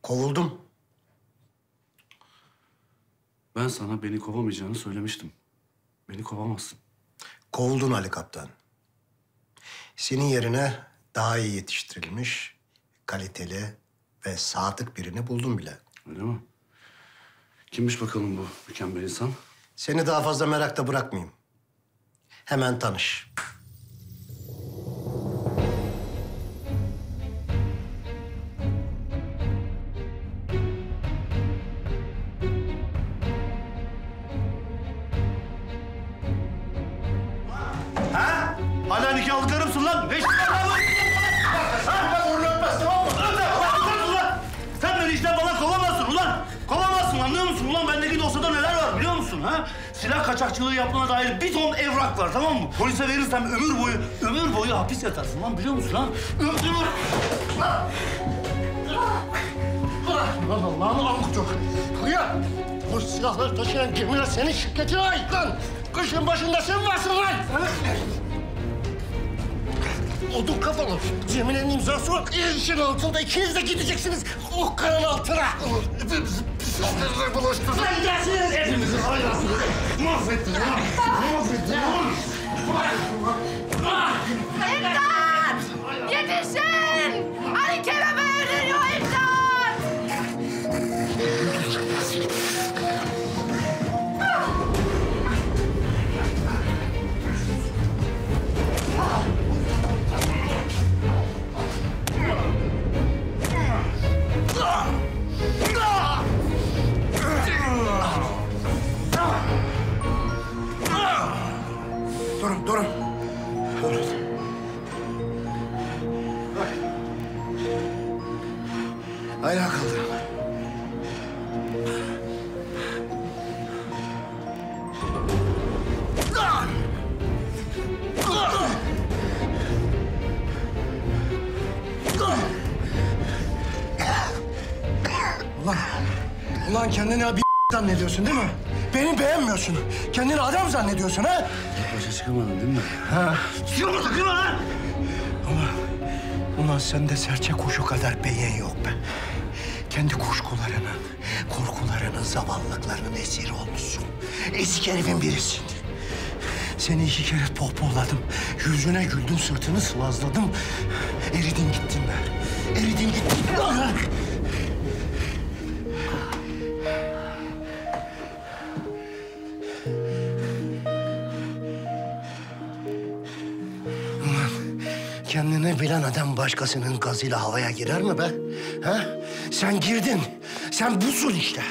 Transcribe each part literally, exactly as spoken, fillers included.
Kovuldum. Ben sana beni kovamayacağını söylemiştim. Beni kovamazsın. Kovuldun Ali Kaptan. Senin yerine daha iyi yetiştirilmiş, kaliteli ve sadık birini buldum bile. Öyle mi? Kimmiş bakalım bu mükemmel insan? Seni daha fazla merakta bırakmayayım. Hemen tanış. Ha? Hala nikahlıklarımsın lan. Ne işin var lan? Ha? Ben onu öpmez, tamam mı? Öpmez ulan. Sen beni işten falan kovamazsın ulan. Kovamazsın, anlıyor musun? Ulan bendeki dosyada neler var biliyor musun? Ha? Silah kaçakçılığı yaptığına dair bir ton evrak var, tamam mı? Polise verirsem ömür boyu, ömür boyu hapis yatarsın lan, biliyor musun lan? Ömür... Lan! Lan Allah'ını amkutu. Hıyar! Bu silahları taşıyan gemiler senin şirketine ait lan. Kışın başında sen varsın lan. Odun kafalı. Cemile'nin imzası var. İşin altında ikiniz de gideceksiniz. O kanın altına. Hepimizi pisliklerle bulaştırdın. Sen gelsiniz. Hepimizi haylasınız. Mahvettin lan. Mahvettin lan. İmdat! Yetişin! Ali Kerem'i öldürüyor, imdat! Durun, durun. Durun. Ayağa kaldırın. Ulan, ulan kendini abi zannediyorsun değil mi? Beni beğenmiyorsun. Kendini adam zannediyorsun ha? Başa çıkamadın değil mi? Ha. Çıkamadık değil mi lan? Ulan, ulan sende serçe kuşu kadar beyin yok be. Kendi kuşkularının, korkularının, zavallıklarının esiri olmuşsun. Ezik herifin birisin. Seni iki kere pohpohladım. Yüzüne güldüm, sırtını sıvazladım. Eridin gittin be. Eridin gittin. Kendini bilen adam başkasının gazıyla havaya girer mi be? Ha? Sen girdin. Sen busun işte.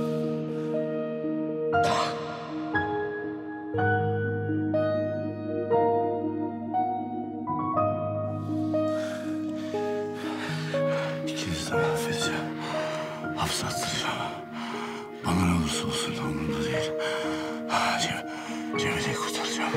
İkinizi de mahvedeceğim. Hapse attıracağım. Bana ne olursa olsun umurumda değil. Cem, Cemile'yi kurtaracağım.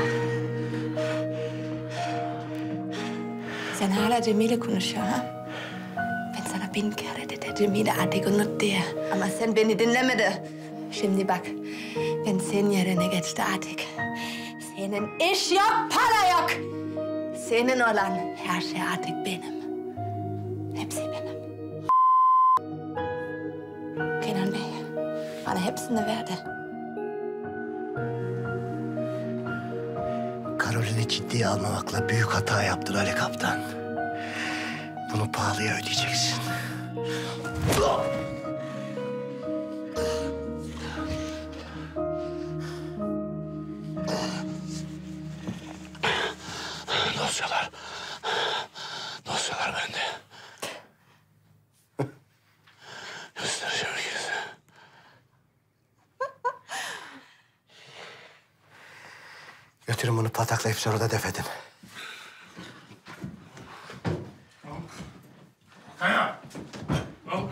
Sen hala Cemile konuşuyor ha? Ben sana bin kere dedim Cemile artık unut diye. Ama sen beni dinlemedi. Şimdi bak, ben senin yerine geçti artık. Senin iş yok, para yok. Senin olan her şey artık benim. Hepsi benim. Kenan Bey bana hepsini verdi. Karolin'i ciddiye almamakla büyük hata yaptın Ali Kaptan. Bunu pahalıya ödeyeceksin. Dosyalar. Dosyalar bende. Göstereceğim ikinize. Götürün bunu pataklayıp sonra da def edin. Kaya! Al.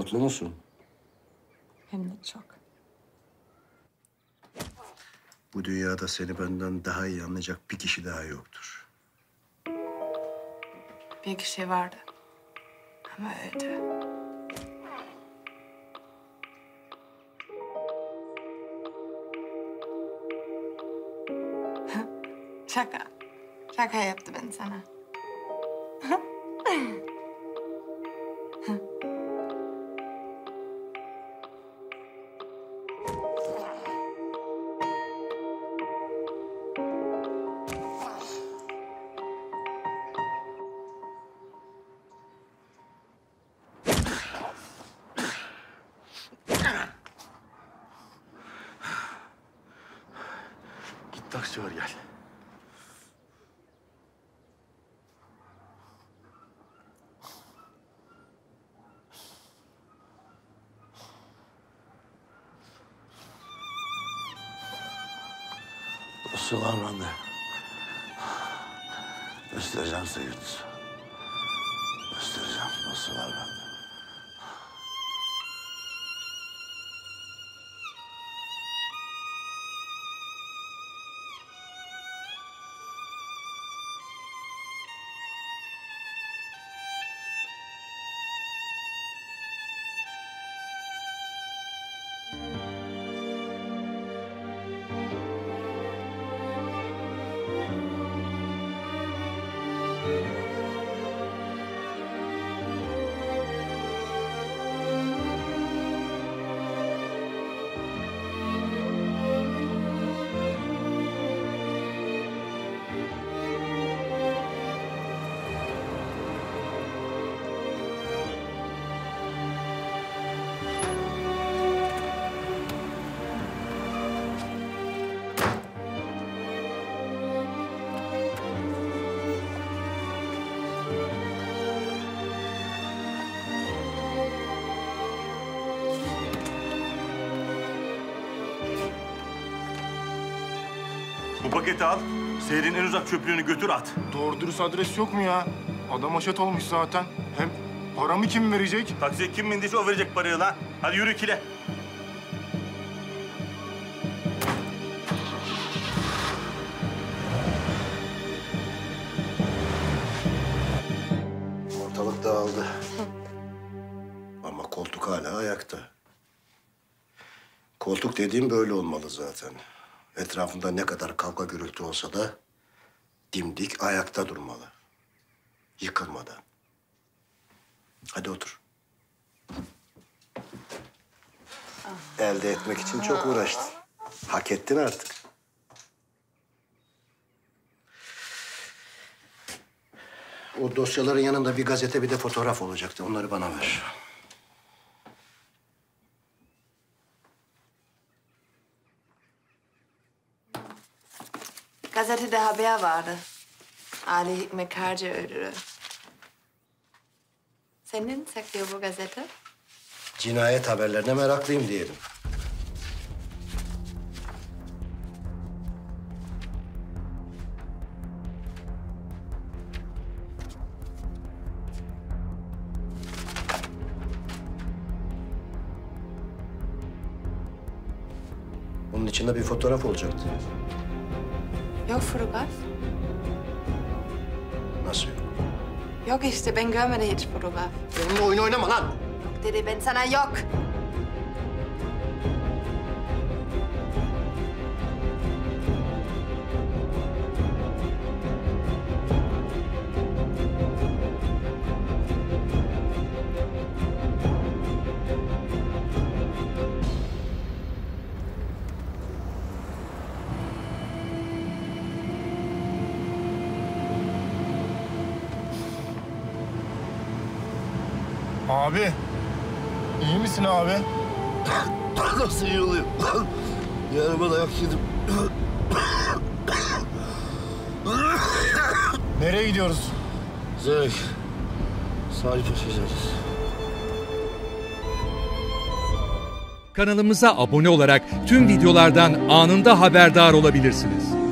Mutlu musun? Hem de çok. Bu dünyada seni benden daha iyi anlayacak bir kişi daha yoktur. Bir kişi vardı. Ama öldü. Şaka. Şaka yaptı ben sana. Git taksi var gel. Nasıl var bende? Göstereceğim size Yunus. Göstereceğim nasıl var bende. Bu paketi al. Şehrin en uzak çöplüğünü götür at. Doğru dürüst adres yok mu ya? Adam aşet olmuş zaten. Hem paramı kim verecek? Taksiye kim bindiyse o verecek parayı lan. Hadi yürü ikile. Ortalık dağıldı. Ama koltuk hala ayakta. Koltuk dediğim böyle olmalı zaten. Etrafında ne kadar kavga gürültü olsa da dimdik ayakta durmalı. Yıkılmadan. Hadi otur. Elde etmek için çok uğraştın. Hak ettin artık. O dosyaların yanında bir gazete bir de fotoğraf olacaktı. Onları bana ver. Gazetede haber vardı. Ali Hikmet Karcı öldürü. Senin saklıyor bu gazete? Cinayet haberlerine meraklıyım diyelim. Bunun içinde bir fotoğraf olacaktı. Yok fotoğraf. Nasıl yok? Yok işte ben görmedim hiç fotoğraf. Benimle oyun oynama lan! Yok dedi ben sana yok. Abi, iyi misin abi? Nasıl iyi oluyor? Yarıma dayak yedim. Nereye gidiyoruz? Zevk. Salih Paşa'yacağız. Kanalımıza abone olarak tüm videolardan anında haberdar olabilirsiniz.